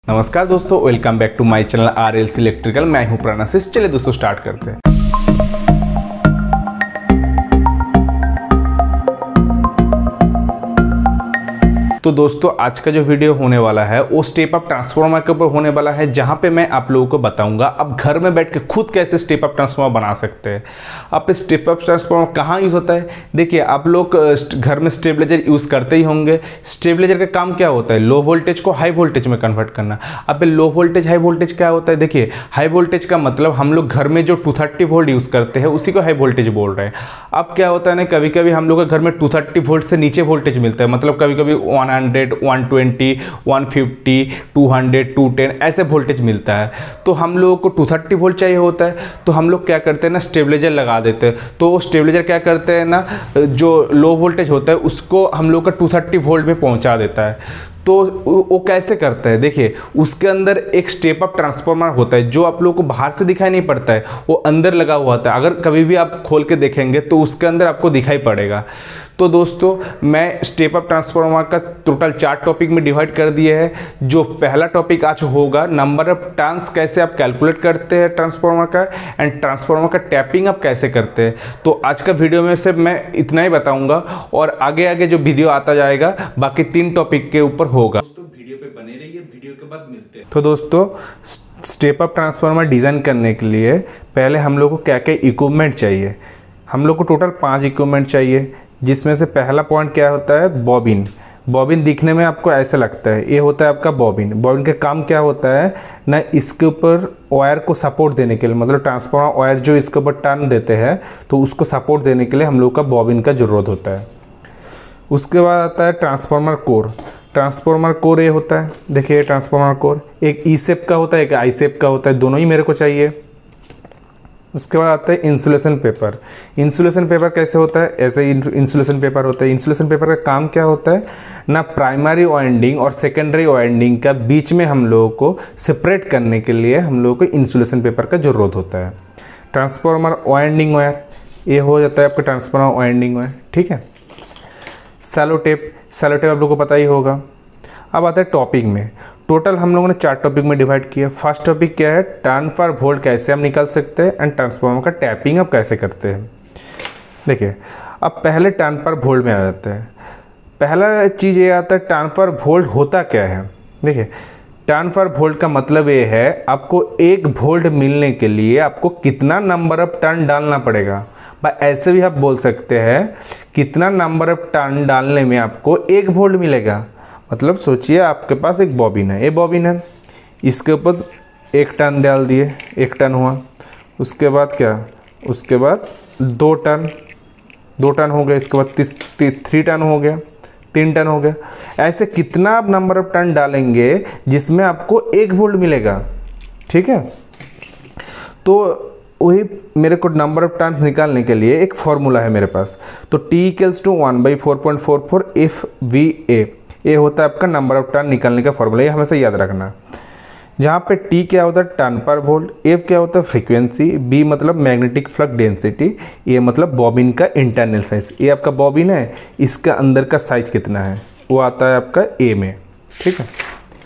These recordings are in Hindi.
नमस्कार दोस्तों, welcome back to my channel RLC electrical. मैं हूं प्रणसिस। चलिए दोस्तों स्टार्ट करते हैं। तो दोस्तों आज का जो वीडियो होने वाला है वो स्टेप अप ट्रांसफार्मर के ऊपर होने वाला है, जहां पे मैं आप लोगों को बताऊंगा अब घर में बैठ के खुद कैसे स्टेप अप ट्रांसफार्मर बना सकते हैं। अब स्टेप अप ट्रांसफार्मर कहाँ यूज़ होता है? देखिए, आप लोग घर में स्टेबलाइजर यूज़ करते ही होंगे। स्टेबलाइजर का काम क्या होता है? लो वोल्टेज को हाई वोल्टेज में कन्वर्ट करना। अब लो वोल्टेज हाई वोल्टेज क्या होता है? देखिए, हाई वोल्टेज का मतलब हम लोग घर में जो 230 वोल्ट यूज़ करते हैं उसी को हाई वोल्टेज बोल रहे हैं। अब क्या होता है ना, कभी कभी हम लोग के घर में 230 वोल्ट से नीचे वोल्टेज मिलता है, मतलब कभी कभी 100, 120, 150, 200, 210 ऐसे वोल्टेज मिलता है। तो हम लोगों को 230 वोल्ट चाहिए होता है, तो हम लोग क्या करते हैं ना, स्टेबलाइजर लगा देते हैं। तो वो स्टेबलाइजर क्या करते हैं ना, जो लो वोल्टेज होता है उसको हम लोग का 230 वोल्ट में पहुंचा देता है। तो वो कैसे करता है? देखिए, उसके अंदर एक स्टेप अप ट्रांसफार्मर होता है जो आप लोगों को बाहर से दिखाई नहीं पड़ता है, वो अंदर लगा हुआ होता है। अगर कभी भी आप खोल के देखेंगे तो उसके अंदर आपको दिखाई पड़ेगा। तो दोस्तों, मैं स्टेप अप ट्रांसफार्मर का टोटल 4 टॉपिक में डिवाइड कर दिए हैं। जो पहला टॉपिक आज होगा, नंबर ऑफ टर्न्स कैसे आप कैलकुलेट करते हैं ट्रांसफार्मर का, एंड ट्रांसफार्मर का टैपिंग आप कैसे करते हैं। तो आज का वीडियो में से मैं इतना ही बताऊंगा, और आगे आगे जो वीडियो आता जाएगा बाकी 3 टॉपिक के ऊपर होगा। दोस्तों वीडियो पे बने रहिए, वीडियो के बाद मिलते हैं। तो दोस्तों, स्टेप अप ट्रांसफार्मर डिज़ाइन करने के लिए पहले हम लोग को क्या क्या इक्विपमेंट चाहिए। हम लोग को टोटल 5 इक्विपमेंट चाहिए, जिसमें से पहला पॉइंट क्या होता है? बॉबिन। बॉबिन दिखने में आपको ऐसे लगता है, ये होता है आपका बॉबिन। बॉबिन का काम क्या होता है ना, इसके ऊपर वायर को सपोर्ट देने के लिए, मतलब ट्रांसफार्मर वायर जो इसके ऊपर टर्न देते हैं तो उसको सपोर्ट देने के लिए हम लोग का बॉबिन का ज़रूरत होता है। उसके बाद आता है ट्रांसफार्मर कोर। ट्रांसफार्मर कोर ये होता है, देखिए ट्रांसफार्मर कोर एक ई शेप का होता है, एक आई शेप का होता है, दोनों ही मेरे को चाहिए। उसके बाद आता है इंसुलेशन पेपर। इंसुलेशन पेपर कैसे होता है? ऐसे इंसुलेशन पेपर होता है। इंसुलेशन पेपर का काम क्या होता है ना, प्राइमरी वाइंडिंग और सेकेंडरी वाइंडिंग का बीच में हम लोगों को सेपरेट करने के लिए हम लोगों को इंसुलेशन पेपर का ज़रूरत होता है। ट्रांसफार्मर वाइंडिंग वायर, ये हो जाता है आपका ट्रांसफार्मर वाइंडिंग वायर, ठीक है। सैलो टेप, सैलो टेप आप लोगों को पता ही होगा। अब आता है टॉपिक में। टोटल हम लोगों ने 4 टॉपिक में डिवाइड किया। फर्स्ट टॉपिक क्या है? टर्न पर वोल्ट कैसे हम निकाल सकते हैं, एंड ट्रांसफार्मर का टैपिंग आप कैसे करते हैं। देखिए, अब पहले टर्न पर वोल्ट में आ जाते हैं। पहला चीज़ ये आता है, टर्न पर वोल्ट होता क्या है। देखिए, टर्न पर वोल्ट का मतलब ये है, आपको 1 वोल्ट मिलने के लिए आपको कितना नंबर ऑफ टर्न डालना पड़ेगा। ऐसे भी आप बोल सकते हैं, कितना नंबर ऑफ टर्न डालने में आपको 1 वोल्ट मिलेगा। मतलब सोचिए, आपके पास एक बॉबिन है, ये बॉबिन है, इसके ऊपर 1 टर्न डाल दिए, 1 टर्न हुआ। उसके बाद क्या? उसके बाद 2 टर्न, 2 टर्न हो गया। इसके बाद 3 टर्न हो गया, 3 टर्न हो गया। ऐसे कितना आप नंबर ऑफ टर्न डालेंगे जिसमें आपको 1 वोल्ट मिलेगा, ठीक है। तो वही मेरे को नंबर ऑफ टर्न्स निकालने के लिए एक फॉर्मूला है मेरे पास। तो T = 1/4.44 FVA, ये होता है आपका नंबर ऑफ टर्न निकालने का फॉर्मूला। ये हमेशा याद रखना। जहाँ पे T क्या होता है? टर्न पर वोल्ट। F क्या होता है? फ्रीक्वेंसी। B मतलब मैग्नेटिक फ्लक्स डेंसिटी। ये मतलब बॉबिन का इंटरनल साइज। ये आपका बॉबिन है, इसका अंदर का साइज कितना है वो आता है आपका A में, ठीक है।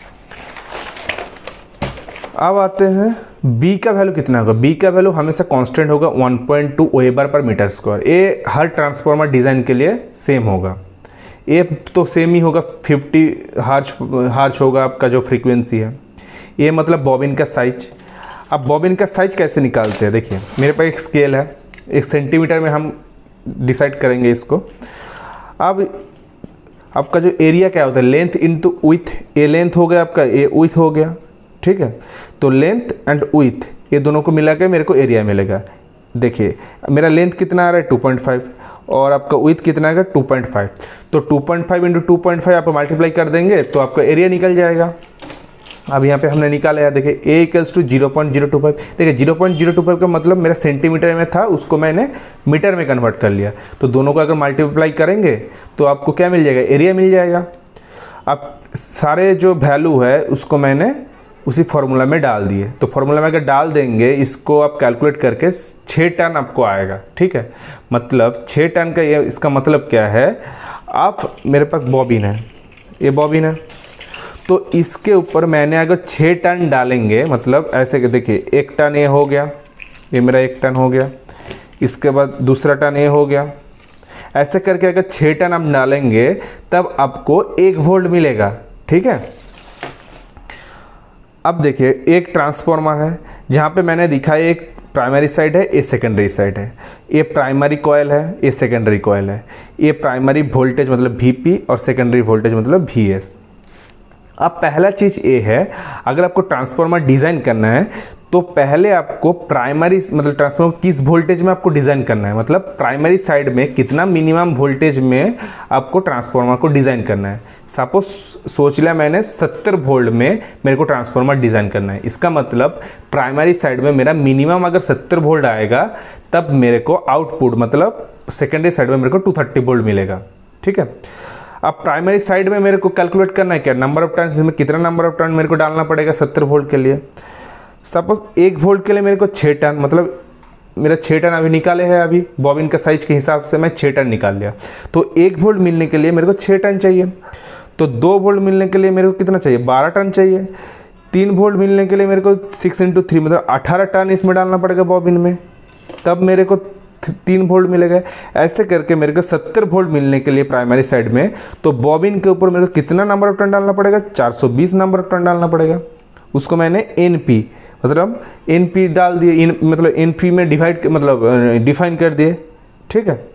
अब आते हैं B का वैल्यू कितना होगा। B का वैल्यू हमेशा कांस्टेंट होगा, 1.2 वेबर पर मीटर स्क्वायर। ये हर ट्रांसफार्मर डिज़ाइन के लिए सेम होगा। ये तो सेम ही होगा। 50 हर्ट्ज होगा आपका जो फ्रीक्वेंसी है। ये मतलब बॉबिन का साइज। अब बॉबिन का साइज कैसे निकालते हैं? देखिए, मेरे पास एक स्केल है, 1 सेंटीमीटर में हम डिसाइड करेंगे इसको। अब आपका जो एरिया क्या होता है? Length into width. ये लेंथ हो गया आपका, ये विड्थ हो गया, ठीक है। तो लेंथ एंड विड्थ ये दोनों को मिला के मेरे को एरिया मिलेगा। देखिए, मेरा लेंथ कितना आ रहा है? 2.5, और आपका विड्थ कितना आएगा? 2.5। तो 2.5 × 2.5 आप मल्टीप्लाई कर देंगे तो आपका एरिया निकल जाएगा। अब यहाँ पे हमने निकाला है, देखिए A = 0.025। देखिए 0.025 का मतलब मेरा सेंटीमीटर में था, उसको मैंने मीटर में कन्वर्ट कर लिया। तो दोनों को अगर मल्टीप्लाई करेंगे तो आपको क्या मिल जाएगा? एरिया मिल जाएगा। अब सारे जो वैल्यू है उसको मैंने उसी फार्मूला में डाल दिए। तो फार्मूला में अगर डाल देंगे, इसको आप कैलकुलेट करके 6 टन आपको आएगा, ठीक है। मतलब 6 टन का ये इसका मतलब क्या है? आप मेरे पास बॉबिन है, ये बॉबिन है, तो इसके ऊपर मैंने अगर 6 टर्न डालेंगे, मतलब ऐसे कि देखिए 1 टर्न ये हो गया, ये मेरा 1 टर्न हो गया, इसके बाद दूसरा टर्न ये हो गया, ऐसे करके अगर 6 टर्न आप डालेंगे तब आपको 1 वोल्ट मिलेगा। ठीक है, अब देखिए एक ट्रांसफार्मर है जहाँ पे मैंने दिखाया एक प्राइमरी साइड है, ये सेकेंडरी साइड है, ये प्राइमरी कॉयल है, ये सेकेंडरी कॉयल है, ये प्राइमरी वोल्टेज मतलब Vp और सेकेंडरी वोल्टेज मतलब Vs। अब पहला चीज़ ये है, अगर आपको ट्रांसफार्मर डिज़ाइन करना है तो पहले आपको प्राइमरी मतलब ट्रांसफार्मर किस वोल्टेज में आपको डिज़ाइन करना है, मतलब प्राइमरी साइड में कितना मिनिमम वोल्टेज में आपको ट्रांसफार्मर को डिज़ाइन करना है। सपोज सोच लिया मैंने 70 वोल्ट में मेरे को ट्रांसफार्मर डिज़ाइन करना है, इसका मतलब प्राइमरी साइड में मेरा मिनिमम अगर 70 वोल्ट आएगा तब मेरे को आउटपुट मतलब सेकेंडरी साइड में मेरे को 230 वोल्ट मिलेगा। ठीक है, अब प्राइमरी साइड में मेरे को कैलकुलेट करना है क्या, नंबर ऑफ टर्न, इसमें कितना नंबर ऑफ टर्न मेरे को डालना पड़ेगा 70 वोल्ट के लिए। सपोज 1 वोल्ट के लिए मेरे को 6 टर्न, मतलब मेरा 6 टर्न अभी निकाले हैं, अभी बॉबिन का साइज के हिसाब से मैं 6 टर्न निकाल लिया, तो 1 वोल्ट मिलने के लिए मेरे को 6 टर्न चाहिए। तो 2 वोल्ट मिलने के लिए मेरे को कितना चाहिए, 12 टर्न चाहिए। 3 वोल्ट मिलने के लिए मेरे को 6 × 3 मतलब 18 टर्न इसमें डालना पड़ेगा बॉबिन में, तब मेरे को 3 वोल्ट मिलेगा। ऐसे करके मेरे को 70 वोल्ट मिलने के लिए प्राइमरी साइड में, तो बॉबिन के ऊपर मेरे को कितना नंबर ऑफ टर्न डालना पड़ेगा, 420 नंबर ऑफ टर्न डालना पड़ेगा। उसको मैंने NP मतलब NP डाल दिए, मतलब NP में डिफाइन कर दिए। ठीक है,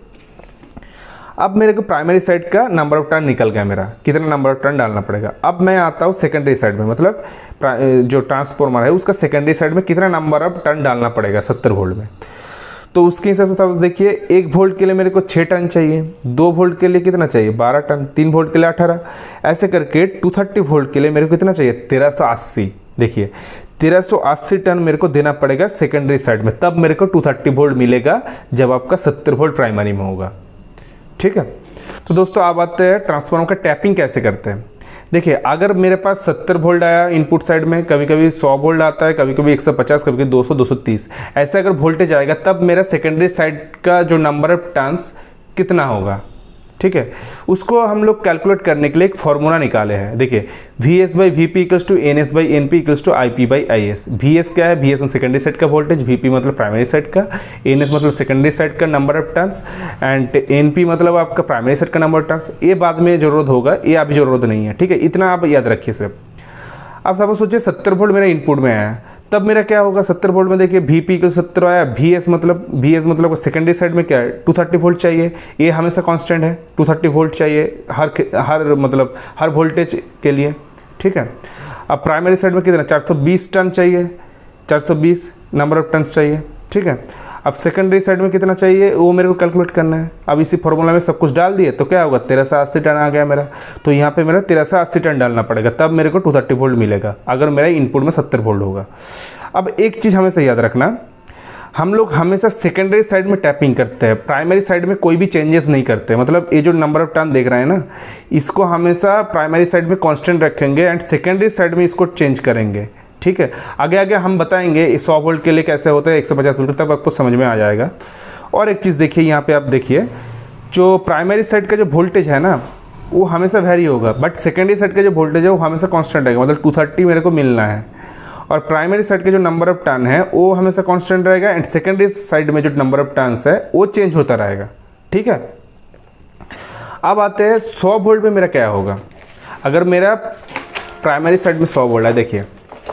अब मेरे को प्राइमरी साइड का नंबर ऑफ टर्न निकल गया, मेरा कितना नंबर ऑफ टर्न डालना पड़ेगा। अब मैं आता हूँ सेकेंडरी साइड में, मतलब जो ट्रांसफार्मर है उसका सेकेंडरी साइड में कितना नंबर ऑफ टर्न डालना पड़ेगा 70 वोल्ट में। तो उसके हिसाब से देखिए 1 वोल्ट के लिए मेरे को 6 टर्न चाहिए, 2 वोल्ट के लिए कितना चाहिए 12 टर्न, 3 वोल्ट के लिए 18, ऐसे करके 230 वोल्ट के लिए मेरे को कितना चाहिए 1380। देखिए 1380 टर्न मेरे को देना पड़ेगा सेकेंडरी साइड में, तब मेरे को 230 वोल्ट मिलेगा जब आपका 70 वोल्ट प्राइमरी में होगा। ठीक है, तो दोस्तों आप आते हैं ट्रांसफार्मर का टैपिंग कैसे करते हैं। देखिए अगर मेरे पास 70 वोल्ट आया इनपुट साइड में, कभी कभी 100 वोल्ट आता है, कभी कभी 150, कभी कभी 200, 230, ऐसे अगर वोल्टेज आएगा तब मेरा सेकेंडरी साइड का जो नंबर ऑफ टर्न्स कितना होगा। ठीक है, उसको हम लोग कैलकुलेट करने के लिए एक फार्मूला निकाले हैं। देखिए VS/VP equals to NS by NP equals to IP/IS। VS क्या है, VS मतलब सेकेंडरी साइड का वोल्टेज, VP मतलब प्राइमरी साइड का, NS मतलब सेकेंडरी साइड का number of turns, and NP मतलब आपका प्राइमरी साइड का नंबर ऑफ टर्न्स। ये बाद में जरूरत होगा, ये अभी जरूरत नहीं है। ठीक है, इतना आप याद रखिए सिर्फ। अब सपोज सोचिए 70 वोल्ट मेरा इनपुट में आया, तब मेरा क्या होगा 70 वोल्ट में, देखिए VP इक्वल 70 आया, VS मतलब सेकेंडरी साइड में क्या है 230 वोल्ट चाहिए, ये हमेशा कांस्टेंट है, 230 वोल्ट चाहिए हर वोल्टेज के लिए। ठीक है, अब प्राइमरी साइड में कितना 420 टर्न चाहिए, 420 नंबर ऑफ टर्न्स चाहिए। ठीक है, अब सेकेंडरी साइड में कितना चाहिए वो मेरे को कैलकुलेट करना है। अब इसी फॉर्मूला में सब कुछ डाल दिए तो क्या होगा 1380 टन आ गया मेरा, तो यहाँ पे मेरा 1380 टन डालना पड़ेगा, तब मेरे को 230 वोल्ट मिलेगा अगर मेरा इनपुट में 70 वोल्ट होगा। अब एक चीज़ हमेशा याद रखना, हम लोग हमेशा सेकेंडरी साइड में टैपिंग करते हैं, प्राइमरी साइड में कोई भी चेंजेस नहीं करते। मतलब ये जो नंबर ऑफ टर्न देख रहे हैं ना, इसको हमेशा प्राइमरी साइड में कांस्टेंट रखेंगे एंड सेकेंडरी साइड में इसको चेंज करेंगे। ठीक है, आगे आगे हम बताएंगे 100 वोल्ट के लिए कैसे होता है, 150 वोल्ट तब आपको समझ में आ जाएगा। और एक चीज़ देखिए यहाँ पे आप देखिए, जो प्राइमरी साइड का जो वोल्टेज है ना वो हमेशा वेरी होगा, बट सेकेंडरी साइड का जो वोल्टेज है वो हमेशा कांस्टेंट रहेगा, मतलब 230 मेरे को मिलना है। और प्राइमरी साइड के जो नंबर ऑफ टर्न है वो हमेशा कांस्टेंट रहेगा एंड सेकेंडरी साइड में जो नंबर ऑफ टर्न्स है वो चेंज होता रहेगा। ठीक है, अब आते हैं 100 वोल्ट में मेरा क्या होगा। अगर मेरा प्राइमरी साइड में 100 वोल्ट है, देखिए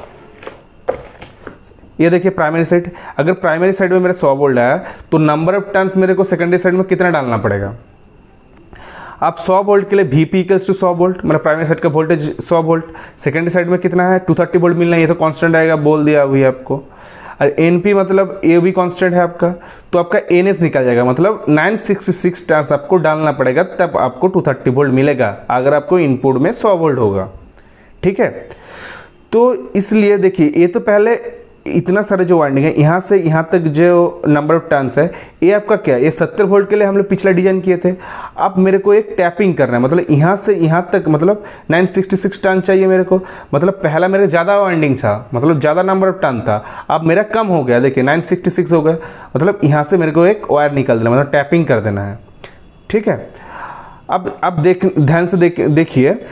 ये देखिए प्राइमरी साइड, अगर प्राइमरी साइड में मेरा 100 वोल्ट है तो नंबर ऑफ टर्न्स मेरे को सेकेंडरी साइड में कितना डालना पड़ेगा। आप 100 वोल्ट के लिए VP इक्वल्स टू 100 वोल्ट, मतलब प्राइमरी साइड का वोल्टेज 100 वोल्ट, सेकेंडरी साइड में कितना है 230 वोल्ट मिलना है, ये तो कांस्टेंट आएगा, बोल दिया अभी आपको। और NP मतलब ये भी कांस्टेंट है आपका, तो आपका NS निकल जाएगा, मतलब 966 टर्न्स आपको डालना पड़ेगा तब आपको 230 वोल्ट मिलेगा अगर आपको इनपुट में 100 वोल्ट होगा। ठीक है, तो इसलिए देखिए ये तो पहले इतना सारा जो वाइंडिंग है यहाँ से यहाँ तक जो नंबर ऑफ टर्न्स है ये आपका क्या है, ये 70 वोल्ट के लिए हम लोग पिछला डिजाइन किए थे। अब मेरे को एक टैपिंग करना है, मतलब यहाँ से यहाँ तक मतलब 966 टर्न चाहिए मेरे को, मतलब पहला मेरा ज़्यादा वाइंडिंग था, मतलब ज़्यादा नंबर ऑफ टर्न था, अब मेरा कम हो गया, देखिए 966 हो गया, मतलब यहाँ से मेरे को एक वायर निकल देना, मतलब टैपिंग कर देना है। ठीक है, अब ध्यान से देखिए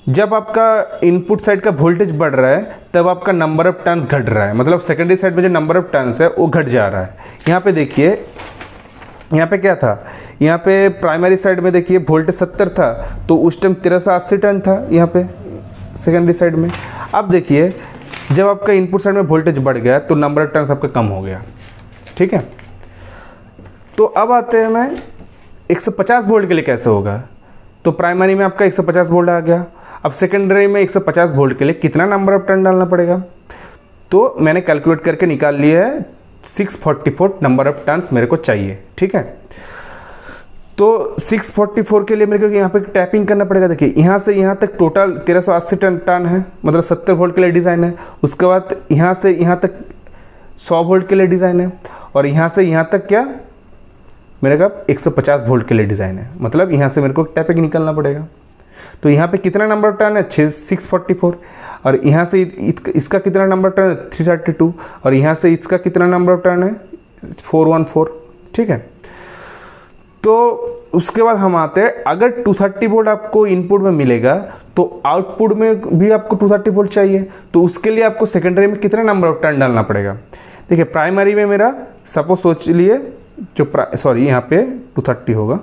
जब आपका इनपुट साइड का वोल्टेज बढ़ रहा है तब आपका नंबर ऑफ टर्न्स घट रहा है, मतलब सेकेंडरी साइड में जो नंबर ऑफ टर्न्स है वो घट जा रहा है। यहाँ पे देखिए, यहाँ पे क्या था, यहाँ पे प्राइमरी साइड में देखिए वोल्टेज 70 था तो उस टाइम 1380 टर्न था यहाँ पे सेकेंडरी साइड में। अब देखिए जब आपका इनपुट साइड में वोल्टेज बढ़ गया तो नंबर ऑफ टर्न्स आपका कम हो गया, ठीक है। तो अब आते हैं मैं 150 वोल्ट के लिए कैसे होगा। तो प्राइमरी में आपका 150 वोल्ट आ गया, अब सेकेंडरी में 150 वोल्ट के लिए कितना नंबर ऑफ टर्न डालना पड़ेगा, तो मैंने कैलकुलेट करके निकाल लिया है 644 नंबर ऑफ टर्न्स मेरे को चाहिए, ठीक है। तो 644 के लिए मेरे को यहाँ पे टैपिंग करना पड़ेगा। देखिए यहाँ से यहाँ तक टोटल 1380 टर्न है, मतलब 70 वोल्ट के लिए डिज़ाइन है। उसके बाद यहाँ से यहाँ तक 100 वोल्ट के लिए डिज़ाइन है, और यहाँ से यहाँ तक क्या मेरे का 150 वोल्ट के लिए डिज़ाइन है, मतलब यहाँ से मेरे को टैपिंग निकालना पड़ेगा। तो यहाँ पे कितना नंबर ऑफ टर्न है 644, और यहाँ से इसका कितना नंबर टर्न है 332, और यहाँ से इसका कितना नंबर ऑफ टर्न है 414, ठीक है। तो उसके बाद हम आते हैं, अगर 230 वोल्ट आपको इनपुट में मिलेगा तो आउटपुट में भी आपको 230 वोल्ट चाहिए, तो उसके लिए आपको सेकेंडरी में कितना नंबर ऑफ टर्न डालना पड़ेगा। देखिए प्राइमरी में मेरा सपोज सोच लिए जो यहाँ पे 230 होगा,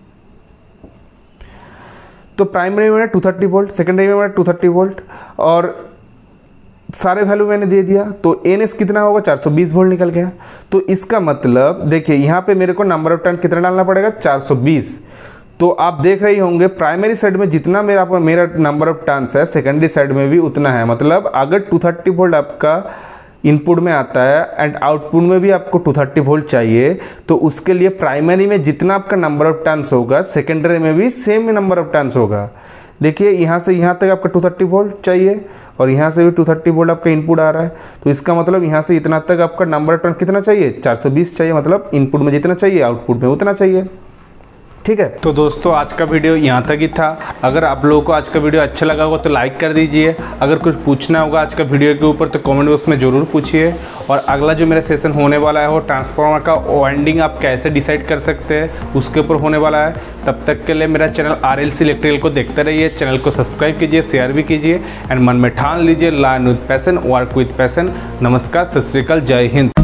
तो प्राइमरी में मेरा 230 वोल्ट, सेकेंडरी में मेरा 230 वोल्ट, और सारे वैल्यू मैंने दे दिया। तो NS कितना होगा 420 वोल्ट निकल गया। तो इसका मतलब देखिए यहाँ पे मेरे को नंबर ऑफ टर्न कितना डालना पड़ेगा 420। तो आप देख रहे होंगे प्राइमरी साइड में जितना मेरा नंबर ऑफ टर्न्स है सेकेंडरी साइड में भी उतना है। मतलब अगर 230 वोल्ट आपका इनपुट में आता है एंड आउटपुट में भी आपको 230 वोल्ट चाहिए, तो उसके लिए प्राइमरी में जितना आपका नंबर ऑफ टर्न्स होगा सेकेंडरी में भी सेम नंबर ऑफ टर्न्स होगा। देखिए यहाँ से यहाँ तक आपका 230 वोल्ट चाहिए, और यहाँ से भी 230 वोल्ट आपका इनपुट आ रहा है, तो इसका मतलब यहाँ से इतना तक आपका नंबर ऑफ टर्न कितना चाहिए 420 चाहिए, मतलब इनपुट में जितना चाहिए आउटपुट में उतना चाहिए, ठीक है। तो दोस्तों आज का वीडियो यहाँ तक ही था। अगर आप लोगों को आज का वीडियो अच्छा लगा होगा तो लाइक कर दीजिए। अगर कुछ पूछना होगा आज का वीडियो के ऊपर तो कमेंट बॉक्स में ज़रूर पूछिए। और अगला जो मेरा सेशन होने वाला है वो ट्रांसफार्मर का वाइंडिंग आप कैसे डिसाइड कर सकते हैं उसके ऊपर होने वाला है। तब तक के लिए मेरा चैनल RLC इलेक्ट्रिकल को देखते रहिए, चैनल को सब्सक्राइब कीजिए, शेयर भी कीजिए, एंड मन में ठान लीजिए learn with passion, work with passion. नमस्कार, सत श्री अकाल, जय हिंद।